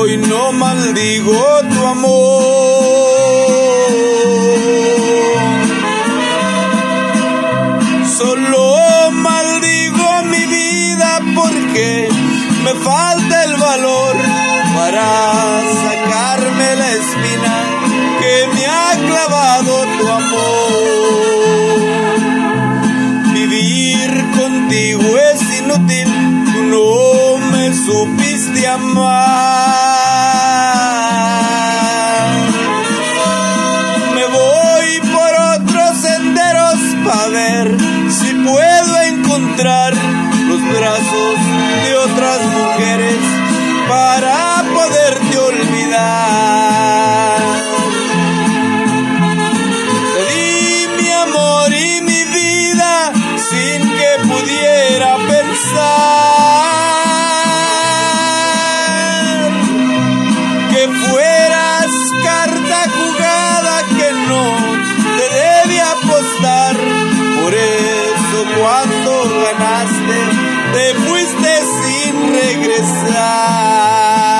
hoy no maldigo tu amor. Solo maldigo mi vida porque me falta el valor para sacarme la espina que me ha clavado tu amor. Vivir contigo es inútil, tú no me supiste amar. Me voy por otros senderos para ver si puedo encontrar los brazos de otras mujeres para poderte olvidar. Te di mi amor y mi vida sin que pudiera pensar que fueras carta jugada que no te debí apostar. Por eso cuando ganaste te fuiste sin regresar.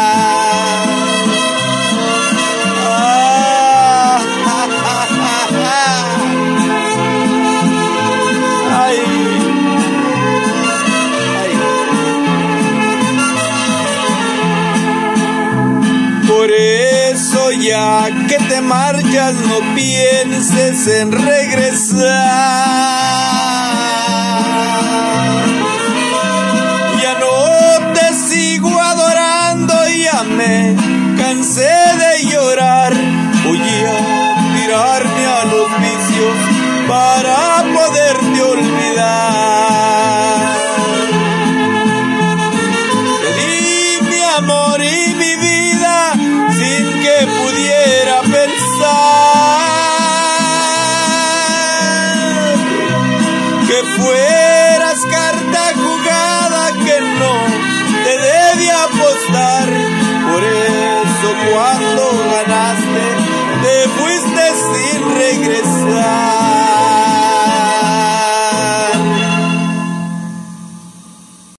Ay, ay. Por eso ya que te marchas no pienses en regresar. Ya no te sigo adorando, ya me cansé de llorar. Voy a tirarme a los vicios para poder